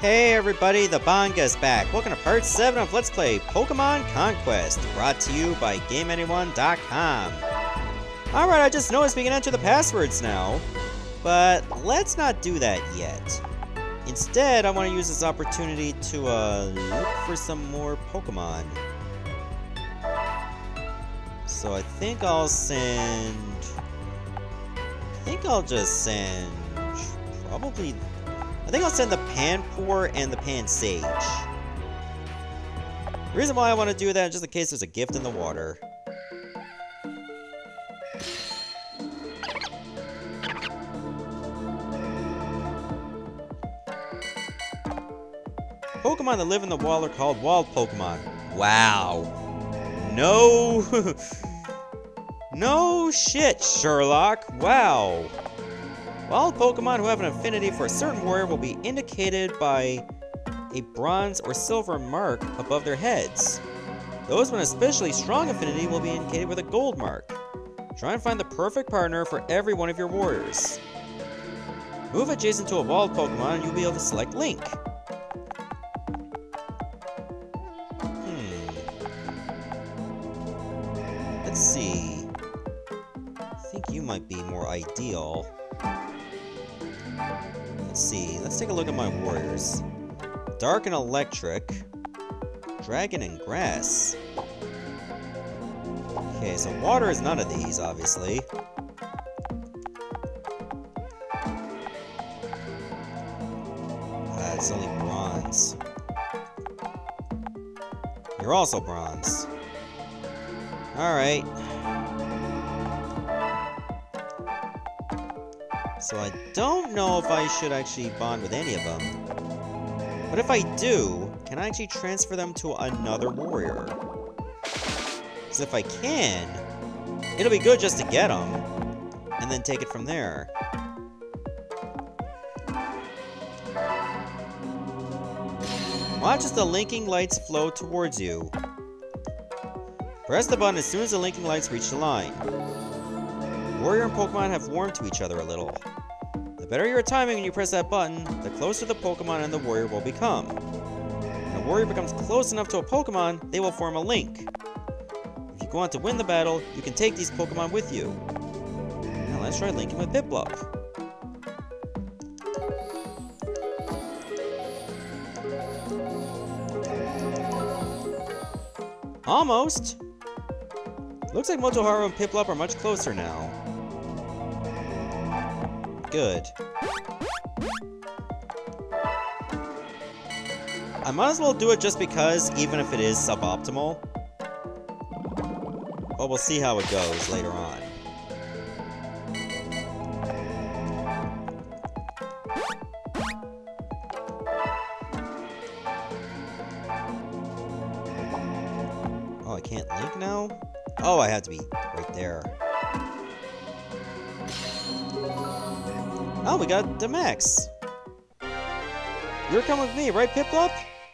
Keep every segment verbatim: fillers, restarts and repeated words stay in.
Hey everybody, the Banga's back. Welcome to part seven of Let's Play Pokemon Conquest, brought to you by Game Anyone dot com. Alright, I just noticed we can enter the passwords now, but let's not do that yet. Instead, I want to use this opportunity to uh, look for some more Pokemon. So I think I'll send... I think I'll just send... probably... I think I'll send the Panpour and the Pansage. The reason why I want to do that is just in case there's a gift in the water. Pokemon that live in the wild are called wild Pokemon. Wow. No. No shit, Sherlock. Wow. Wild Pokemon who have an affinity for a certain warrior will be indicated by a bronze or silver mark above their heads. Those with an especially strong affinity will be indicated with a gold mark. Try and find the perfect partner for every one of your warriors. Move adjacent to a wild Pokemon and you'll be able to select Link. Hmm. Let's see. I think you might be more ideal. Let's see, let's take a look at my warriors. Dark and Electric. Dragon and Grass. Okay, so water is none of these, obviously. Uh, it's only bronze. You're also bronze. Alright. So I don't know if I should actually bond with any of them. But if I do, can I actually transfer them to another warrior? Because if I can, it'll be good just to get them, and then take it from there. Watch as the linking lights flow towards you. Press the button as soon as the linking lights reach the line. Warrior and Pokemon have warmed to each other a little. The better your timing when you press that button, the closer the Pokemon and the warrior will become. When a warrior becomes close enough to a Pokemon, they will form a link. If you go on to win the battle, you can take these Pokemon with you. Now let's try linking with Piplup. Almost! Looks like Motoharu and Piplup are much closer now. Good. I might as well do it just because, even if it is suboptimal. But we'll see how it goes later on. Oh, I can't link now? Oh, I have to be right there. Oh, we got the max. You're coming with me, right, Piplup?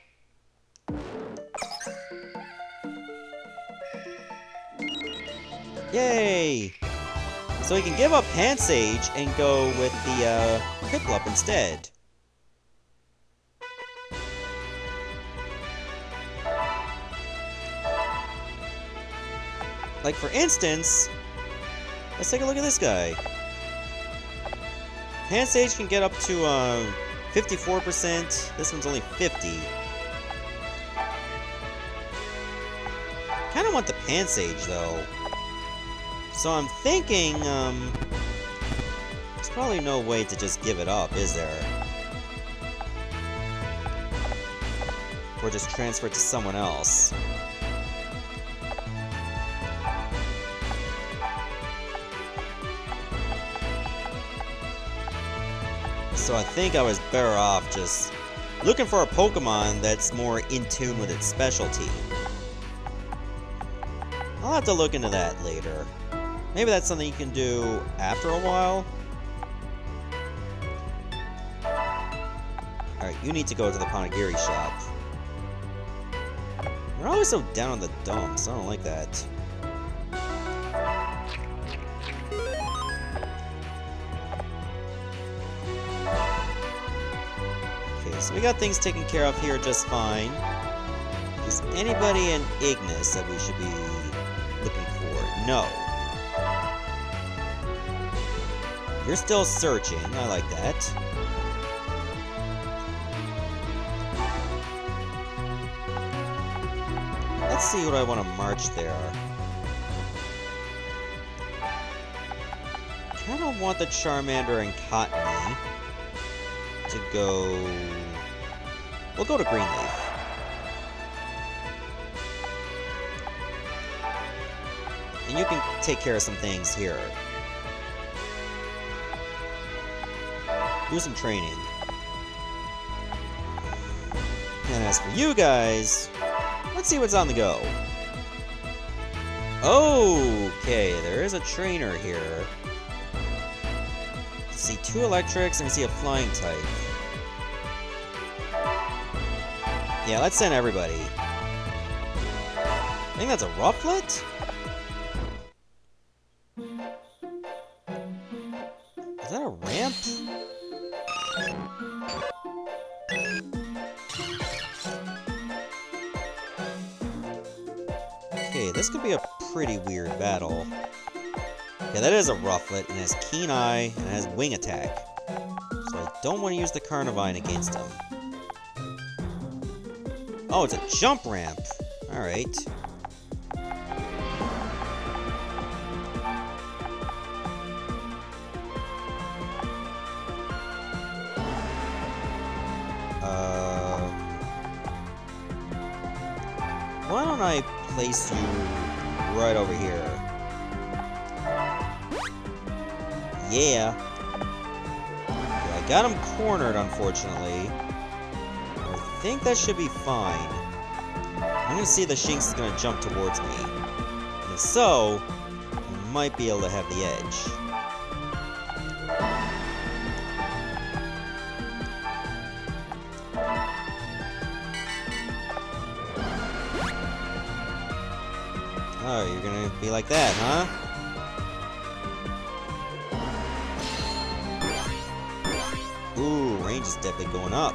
Yay! So we can give up Pansage and go with the uh, Piplup instead. Like, for instance, let's take a look at this guy. Pansage can get up to uh, fifty-four percent. This one's only fifty. Kinda want the Pansage, though. So I'm thinking, um... there's probably no way to just give it up, is there? Or just transfer it to someone else. So I think I was better off just looking for a Pokemon that's more in tune with its specialty. I'll have to look into that later. Maybe that's something you can do after a while. Alright, you need to go to the Ponegiri shop. You're always so down on the dumps, I don't like that. so we got things taken care of here just fine. Is anybody in Ignis that we should be looking for? No. You're still searching. I like that. Let's see what I want to march there. I don't want the Charmander and Cottony to go... We'll go to Greenleaf. And you can take care of some things here. Do some training. And as for you guys, let's see what's on the go. Okay, there is a trainer here. See two electrics, and we see a flying type. Yeah, let's send everybody. I think that's a Rufflet? Is that a ramp? Okay, this could be a pretty weird battle. Yeah, that is a Rufflet, and it has Keen Eye, and it has Wing Attack. So I don't want to use the Carnivine against him. Oh, it's a jump ramp! Alright. Um... Why don't I place you right over here? Yeah. Okay, I got him cornered, unfortunately. I think that should be fine. I'm gonna see the Shinx is gonna jump towards me. And if so, I might be able to have the edge. Oh, you're gonna be like that, huh? Ooh, range is definitely going up.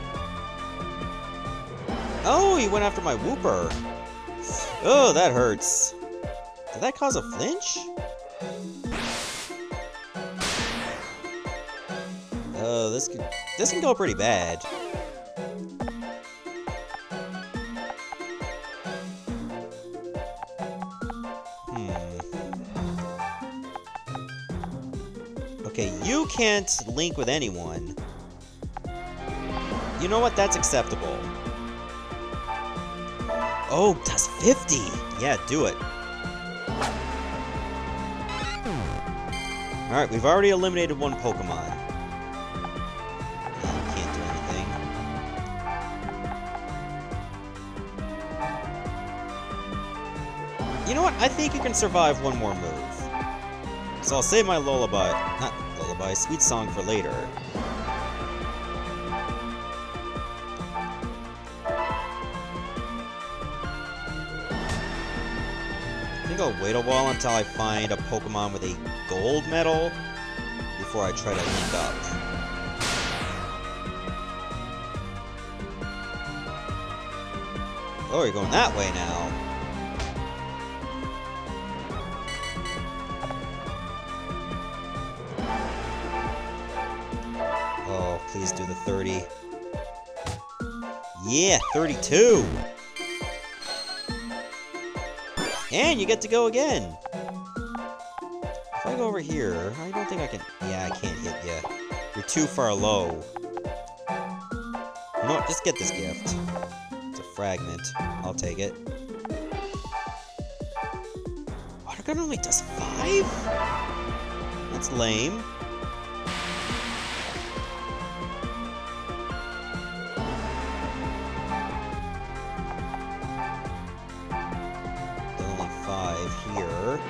Oh, he went after my Wooper. Oh, that hurts. Did that cause a flinch? Oh, this can, this can go pretty bad. Okay, you can't link with anyone. You know what? That's acceptable. Oh, does fifty! Yeah, do it. Alright, we've already eliminated one Pokemon. Yeah, you can't do anything. You know what? I think you can survive one more move. So I'll save my lullaby, not lullaby, sweet song for later. I think I'll wait a while until I find a Pokemon with a gold medal before I try to link up. Oh, you're going that way now. Please do the thirty. Yeah, thirty-two! And you get to go again! If I go over here, I don't think I can... Yeah, I can't hit you. You're too far low. You know what? Just get this gift. It's a fragment. I'll take it. Water Gun only does five? That's lame. Here.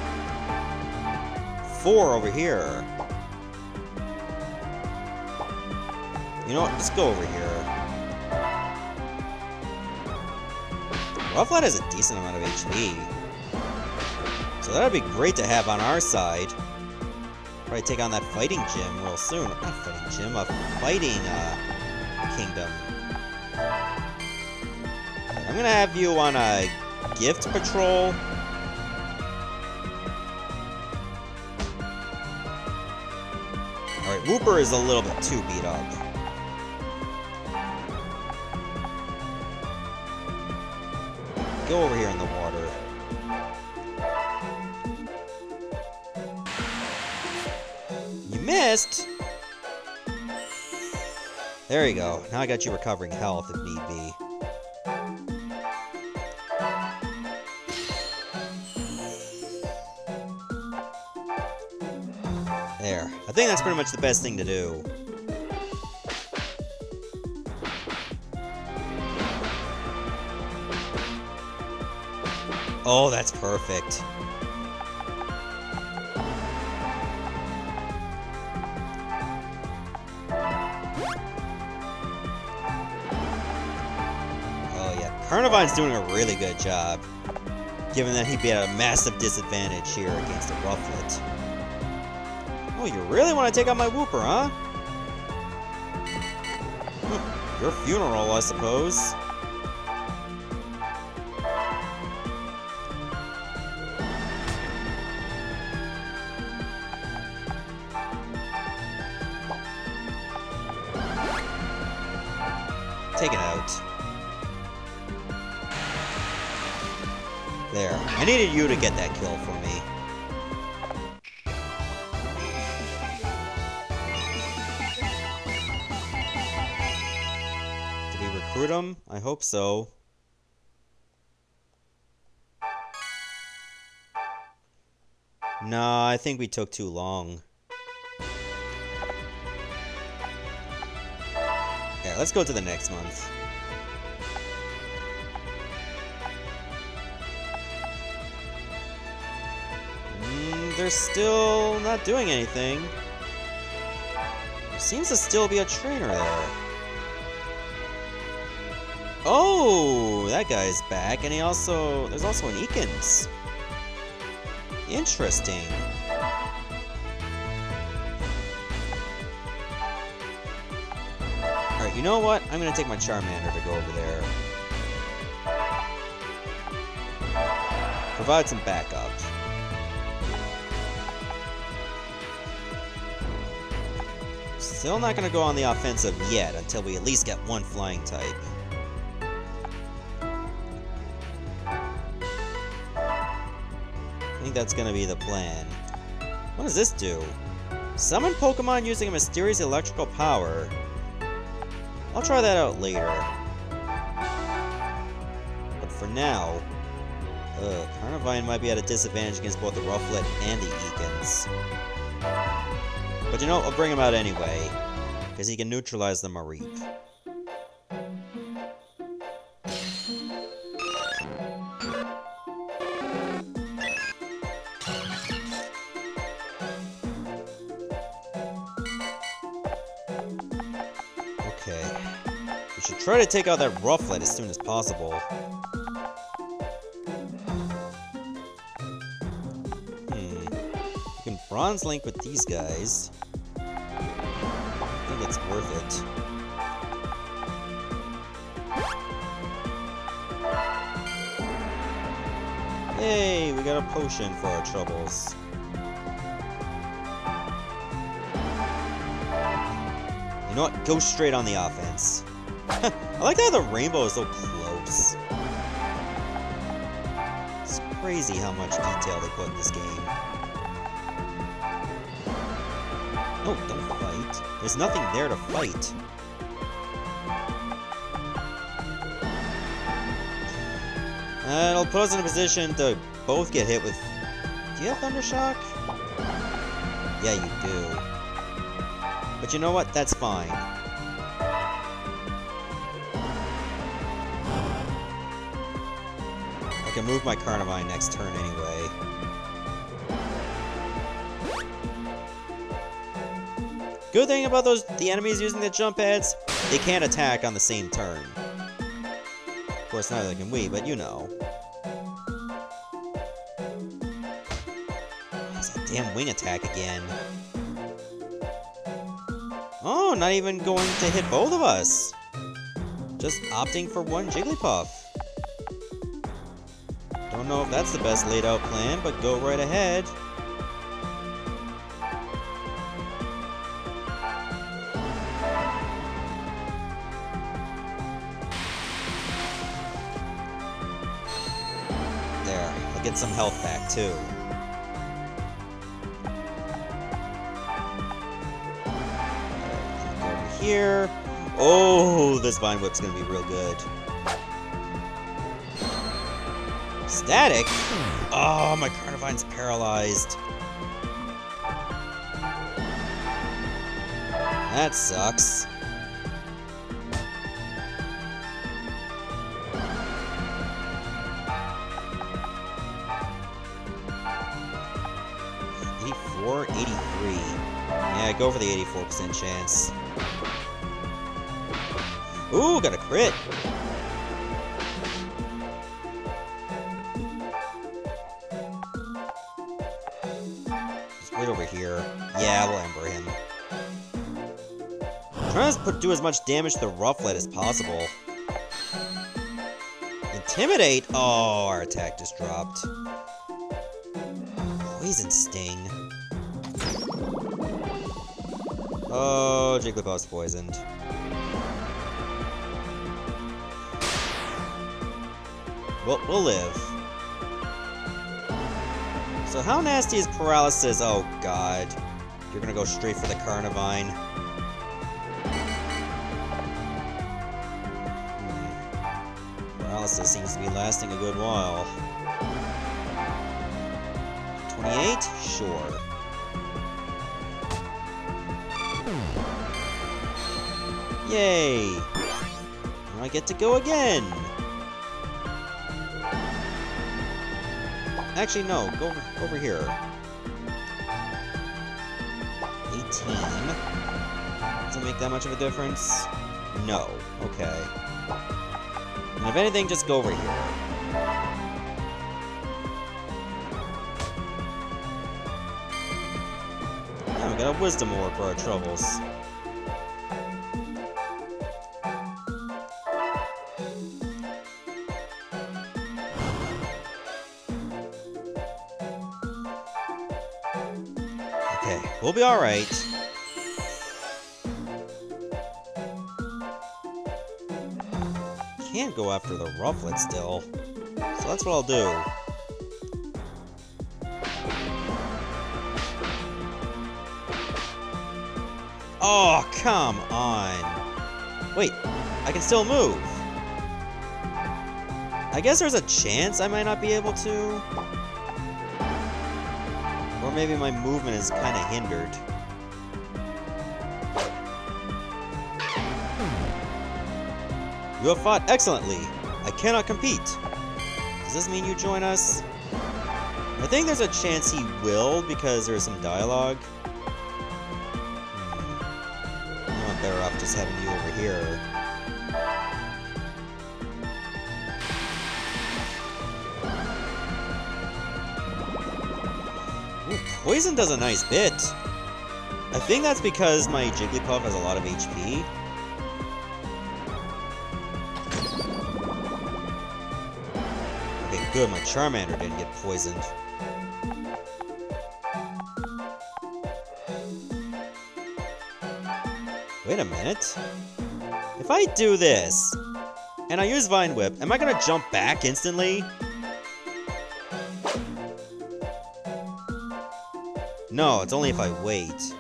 Four over here. You know what? Let's go over here. Rufflet has a decent amount of H P. So that'd be great to have on our side. Probably take on that fighting gym real soon. Not fighting gym, a fighting uh, Kingdom. I'm gonna have you on a gift patrol. Alright, Wooper is a little bit too beat up. Go over here in the water. You missed! There you go. Now I got you recovering health if need be. There. I think that's pretty much the best thing to do. Oh, that's perfect. Oh yeah, Carnivine's doing a really good job, given that he'd be at a massive disadvantage here against a Rufflet. Oh, you really want to take out my Wooper, huh? Hm, your funeral, I suppose. Take it out. There. I needed you to get that kill for me. Did we recruit him? I hope so. No, I think we took too long. Yeah, let's go to the next month. Mm, they're still not doing anything. There seems to still be a trainer there. Oh, that guy's back, and he also... There's also an Ekans. Interesting. Alright, you know what? I'm gonna take my Charmander to go over there. Provide some backup. Still not gonna go on the offensive yet, until we at least get one flying type. I think that's gonna be the plan. What does this do? Summon Pokemon using a mysterious electrical power. I'll try that out later. But for now... Ugh, Carnivine might be at a disadvantage against both the Rufflet and the Ekans. But you know, I'll bring him out anyway, because he can neutralize the Mareep. Okay. We should try to take out that Rufflet as soon as possible. Hmm. We can Bronze Link with these guys. I think it's worth it. Yay, we got a potion for our troubles. You know what? Go straight on the offense. I like how the rainbow is so close. It's crazy how much detail they put in this game. No, don't fight. There's nothing there to fight. Uh, it'll put us in a position to both get hit with... Do you have Thundershock? Yeah, you do. But you know what? That's fine. I can move my Carnivine next turn anyway. Good thing about those the enemies using the jump pads, they can't attack on the same turn. Of course, neither can we, but you know. It's that damn wing attack again. Oh, not even going to hit both of us. just opting for one Jigglypuff. Don't know if that's the best laid out plan, but go right ahead. There, I'll get some health back too. Alright, over here. Oh, this Vine Whip's gonna be real good. Static? Oh, my Carnivine's paralyzed. That sucks. eighty-four, eighty-three. Yeah, go for the eighty-four percent chance. Ooh, got a crit. Just wait over here. Yeah, we'll Ember him. Trying to put, do as much damage to the Rufflet as possible. Intimidate? Oh, our attack just dropped. Poison Sting. Oh, Jigglypuff's poisoned. We'll, we'll live. So how nasty is Paralysis? Oh god. You're gonna go straight for the Carnivine. Hmm. Paralysis seems to be lasting a good while. twenty-eight? Sure. Yay! Now I get to go again! Actually, no. Go over, over here. eighteen. Does it make that much of a difference? No. Okay. And if anything, just go over here. Now we got a Wisdom Orb for our troubles. Okay, we'll be alright. Can't go after the Rufflet still. So that's what I'll do. Oh, come on. Wait, I can still move. I guess there's a chance I might not be able to. Or maybe my movement is kind of hindered. You have fought excellently. I cannot compete. Does this mean you join us? I think there's a chance he will because there's some dialogue. Hmm. I'm better off just having you over here. Ooh, poison does a nice bit. I think that's because my Jigglypuff has a lot of H P. Okay, good, my Charmander didn't get poisoned. Wait a minute. If I do this, and I use Vine Whip, am I gonna jump back instantly? No, it's only if I wait.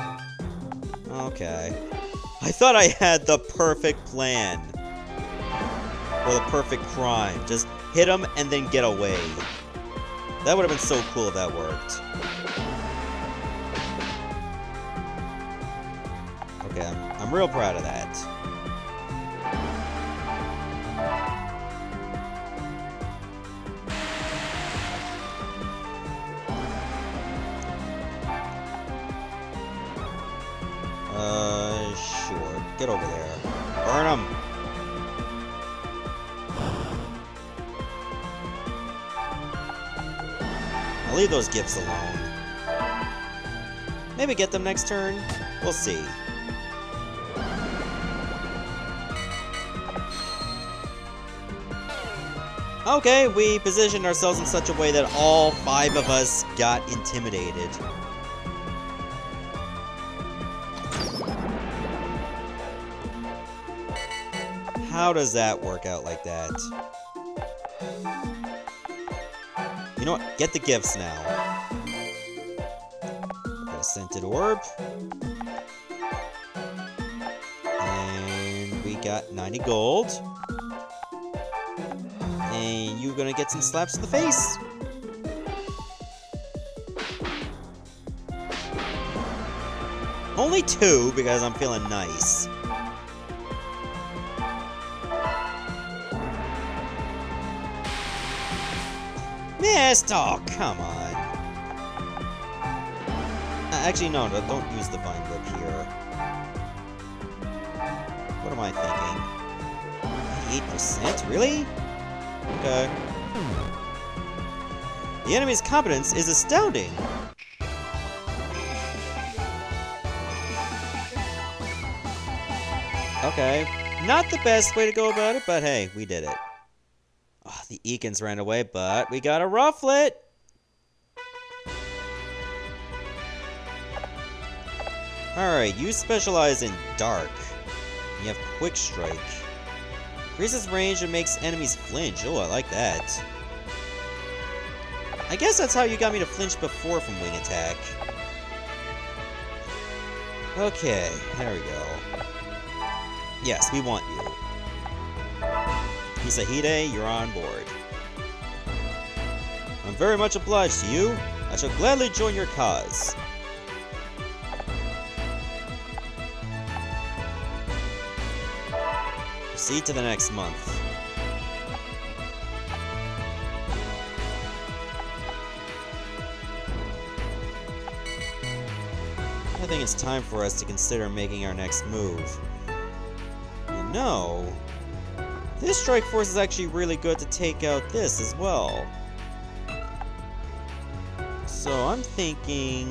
Okay. I thought I had the perfect plan. Or the perfect crime. Just hit him and then get away. That would have been so cool if that worked. Okay, I'm, I'm real proud of that. Uh, sure. Get over there. Burn him! I'll leave those gifts alone. Maybe get them next turn? We'll see. Okay, we positioned ourselves in such a way that all five of us got intimidated. How does that work out like that? You know what? Get the gifts now. Got a scented orb. And we got ninety gold. And you're gonna get some slaps to the face. Only two, because I'm feeling nice. Missed! Oh, come on. Uh, actually, no, no, don't use the vine whip here. What am I thinking? eight percent? Really? Okay. The enemy's competence is astounding. Okay. Not the best way to go about it, but hey, we did it. Oh, the Eakins ran away, but we got a Rufflet! Alright, you specialize in Dark. You have Quick Strike. Increases range and makes enemies flinch. Oh, I like that. I guess that's how you got me to flinch before from Wing Attack. Okay, there we go. Yes, we want you. Hisahide, you're on board. I'm very much obliged to you. I shall gladly join your cause. Proceed to the next month. I think it's time for us to consider making our next move. You know, this strike force is actually really good to take out this as well. So I'm thinking,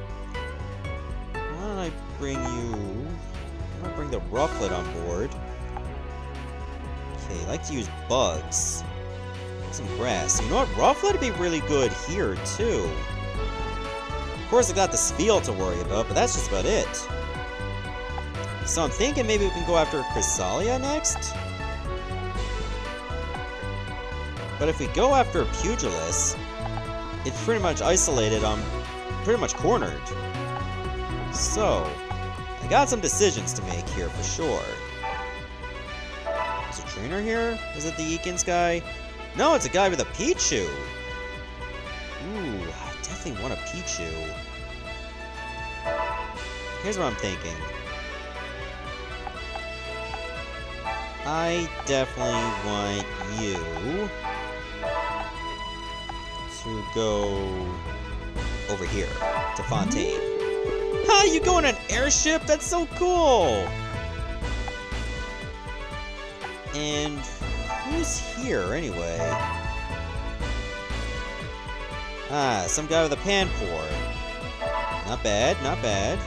why don't I bring you, why don't I bring the Rufflet on board? Okay, I like to use bugs. Some grass. You know what? Rufflet would be really good here too. Of course I got the Spiel to worry about, but that's just about it. So I'm thinking maybe we can go after Chrysalia next? But if we go after Pugilis, it's pretty much isolated, um, pretty much cornered. So, I got some decisions to make here for sure. Is a trainer here? Is it the Eakins guy? No, it's a guy with a Pichu! Ooh, I definitely want a Pichu. Here's what I'm thinking. I definitely want you to go over here, to Fontaine. Ha! You go in an airship? That's so cool! And who's here, anyway? Ah, some guy with a Panpour. Not bad, not bad.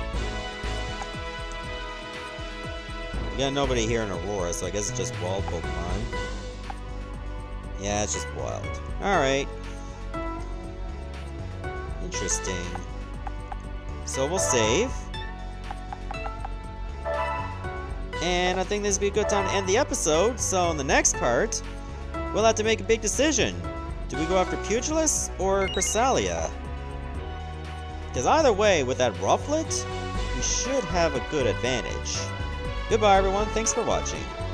We got nobody here in Aurora, so I guess it's just wild Pokemon. Yeah, it's just wild. Alright. Interesting. So we'll save. And I think this would be a good time to end the episode, so in the next part, we'll have to make a big decision. Do we go after Pugilis or Chrysalia? Because either way, with that Rufflet, we should have a good advantage. Goodbye everyone, thanks for watching.